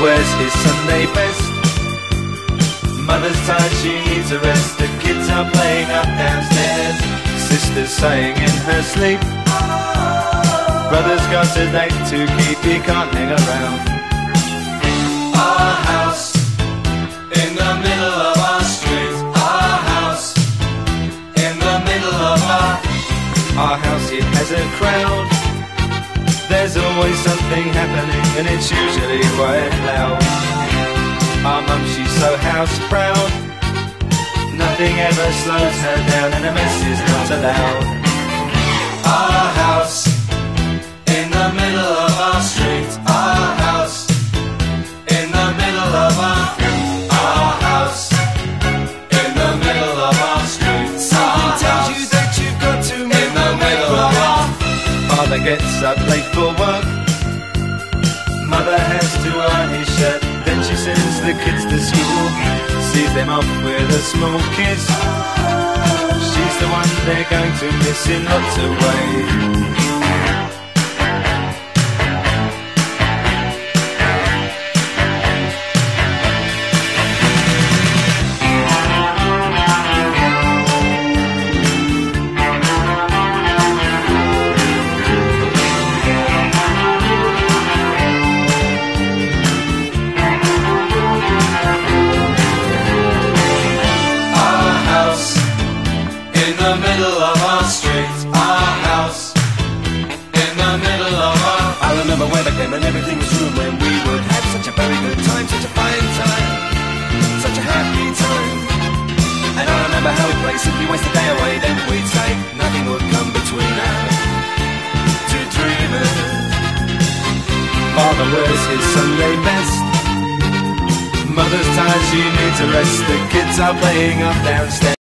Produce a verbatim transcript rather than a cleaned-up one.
wears his Sunday best. Mother's tired, she needs a rest. The kids are playing up downstairs. Sister's sighing in her sleep. Brother's got a date to keep, he can't hang around. Our house in the middle of our street. Our house in the middle of our Our house, it has a crowd. There's always something happening and it's usually quite loud. Our mum, she's so house proud. Nothing ever slows her down and a mess is not allowed. Our house in the middle of our street. Our house in the middle of our Our house in the middle of our street. Something tells you that you've got to move in the middle of our Father gets up late for work. Mother has to iron his shirt. Then she sends the kids to school, sees them off with a small kiss. She's the one they're going to miss in lots of ways. In the middle of our street, our house in the middle of our I remember when I came and everything was room when we would have such a very good time, such a fine time, such a happy time. And I remember how we'd play, simply waste the day away, then we'd say nothing would come between us, two dreamers. Father wears his Sunday best. Mother's tired, she needs a rest. The kids are playing up downstairs.